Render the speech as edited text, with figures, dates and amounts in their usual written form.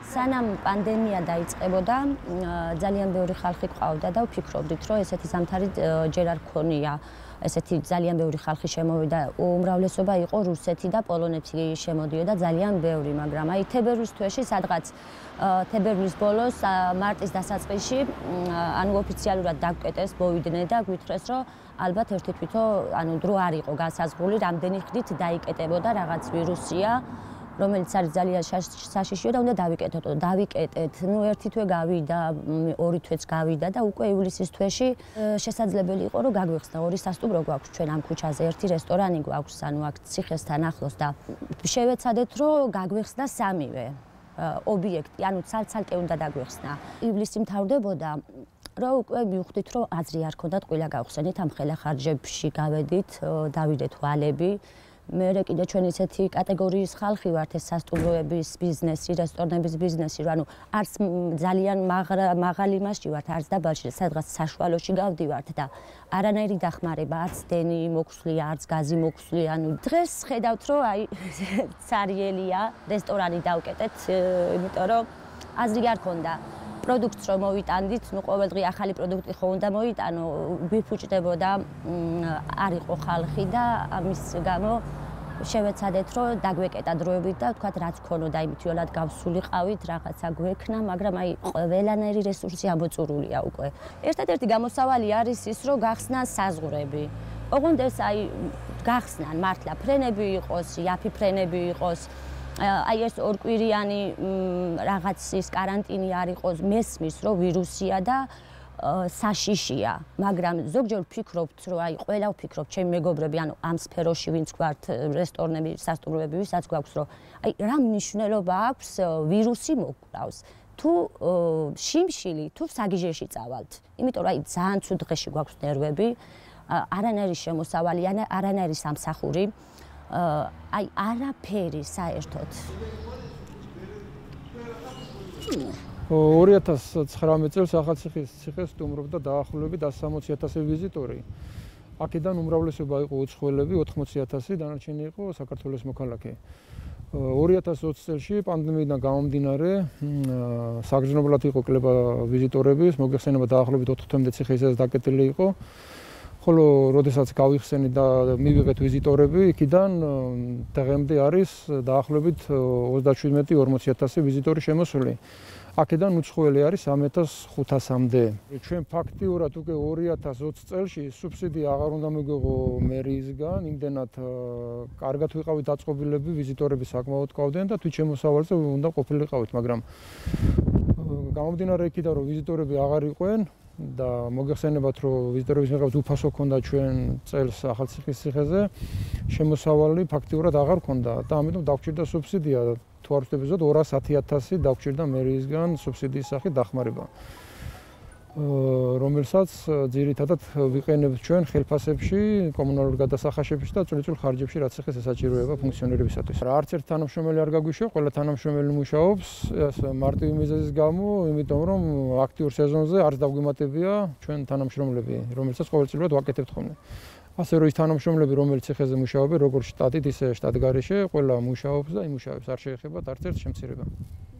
სანამ პანდემია დაიწყებოდა, ძალიან ბევრი ხალხი ყავდა და ვფიქრობდით, რომ ესეთი ზამთარი ჯერ არ ქონია. ესეთი ძალიან ბევრი ხალხი შემოვიდა, უმრავლესობა იყო რუსეთი და პოლონეთი შემოდიოდა ძალიან ბევრი, მაგრამ აი თებერვლის თვეში, სადღაც თებერვლის ბოლოს, მარტის დასაწყისში, ანუ ოფიციალურად დაგკეტეს, მოვიდნენ და გვითხრეს, რომ ალბათ ერთი თვითო, ანუ დრო არ იყო განსაზღვრული, რამდენი ხნით დაიკეტებოდა რაღაც ვირუსია, რომელიც არის ძალიან საშიშიო და უნდა დავიკეტოთ. დავიკეტეთ. ნუ ერთი თვე გავიდა, ორი თვეც გავიდა და უკვე ივლისის თვეში შესაძლებელი იყო, რომ გაგვეხსნა ორი სასტუმრო გვაქვს ჩვენ ამ ქუჩაზე, ერთი რესტორანი გვაქვს, ანუ აქ ციხესთან ახლოს და შევეცადეთ, რომ გაგვეხსნა სამივე ობიექტი, ანუ ცალ-ცალკე უნდა დაგვეხსნა. ივლისი მთავრდებოდა, რომ უკვე მივხვდით, რომ აზრი არ ქონდათ ყველა გავხსენით ამ ხელახარჯებში გავედით, დავიდეთ ვალები. მე კიდე ჩვენ ისეთი კატეგორიის ხალხი ვართ, ეს სასტუმროების ბიზნესი, რესტორნების ბიზნესი, ანუ არც ძალიან მაღალი მასში ვართ, არც დაბალში, სადღაც საშუალოში გავდივართ და არანაირი დახმარება, არც დენი მოგვსვლია, არც გაზი მოგვსვლია. ანუ დღეს ხედავთ, რომ აი ცარიელია რესტორანი დავკეტეთ, იმიტომ რომ აზრი არ ქონდა. პროდუქტს რომ მოვიტანდით, ნუ ყოველდღე ახალი პროდუქტი ხო უნდა მოიტანო, ვიფუჭდებოდა, არ იყო ხალხი და ამის გამო შევეცადეთ, რომ დაგვეკეტა დროებით და ვთქვათ, რაც ქონოდა, იმით იოლად გავსულიყავით, რაღაცა გვექნა, მაგრამ აი ყველანაირი რესურსი ამოწურულია უკვე. ერთადერთი გამოსავალი არის ის, რომ გახსნა საზღვრები. ოღონდ ეს აი გახსნან მართლა ფრენები იყოს, იაფი ფრენები იყოს. აი ეს ორკვირიანი რაღაც ის каранტინი არ იყოს, მესმის, რომ ვირუსია და საშიშია, მაგრამ ზოგჯერ ვფიქრობთ, რომ აი ყველა ვფიქრობთ, ჩემი მეგობრები, ანუ ამ სფეროში ვინც გვართ, რესტორნები, სასტუმროები, ვისაც გვაქვს, რომ აი რა მნიშვნელობა აქვს ვირუსი მოგვყავს. თუ შიმშილი, თუ საგიჟეში წავალთ. იმიტომ რომ აი ძალიან ცუდ დღეში გვაქვს ნერვები, არანაირი შემოსავალი, არანაირი სამსახური. აი არაფერი საერთოდ. 2019 წელს ახალციხის ციხეს სტუმრობდა დაახლოებით 160,000 ვიზიტორი. აქედან უმრავლესობა იყო უცხოელები, 80,000, დანარჩენი იყო საქართველოს მოქალაქე. 2020 წელში პანდემიიდან გამომდინარე, საგრძნობლად იყო კლება ვიზიტორების, მოგეხსენება დაახლოებით 4 თვემდე ციხე ისედაც დაკეტილი იყო. ხოლო როდესაც გავიხსენით და მივიღეთ ვიზიტორები, იქიდან დღემდე არის დაახლოებით 37-40,000 ვიზიტორი შემოსული. აქედან უცხოელი არის 3,500-მდე. ჩვენ ფაქტიურად უკვე 2020 წელში სუბსიდია აღარ უნდა მიგვიღო მერიისგან, იმდენად კარგად ვიყავით დაწყობილები, ვიზიტორები საკმაოდ ყავდნენ და თვით შემოსავალზე უნდა ყოფილიყავით, მაგრამ გამომდინარე იქიდან, რომ ვიზიტორები აღარ იყვნენ და მოგეხსენებათ, რომ ვიზიტორების მიღებით უფასო ქონდა ჩვენ წელს ახალციხის ციხეზე, შემოსავალი ფაქტიურად აღარ ქონდა და ამიტომ დაგვჭირდა სუბსიდია, თუ არ ვცდები ზუსტად 210,000 დაგვჭირდა მერიისგან სუბსიდიის სახით დახმარება, რომელსაც ძირითადად ვიყენებთ ჩვენ ხელფასებში, კომუნალურ გადასახადებში და წვრილ ხარჯებში, რაც ციხეს ესაჭიროება ფუნქციონირებისათვის. არც ერთ თანამშრომელი არ გაგვიშვია, ყველა თანამშრომელი მუშაობს მარტივი მიზეზის გამო, იმიტომ რომ აქტიურ სეზონზე არც დაგვიმატებია ჩვენ თანამშრომლები, რომელსაც ყოველწლიურად ვაკეთებთ ხოლმე. ასე რომ ის თანამშრომლები, რომელიც ციხეზე მუშაობენ, როგორც შტატით, ისე შტატგარეშე, ყველა მუშაობს და იმუშავებს, არ შეეხებათ არც ერთ შემცირება.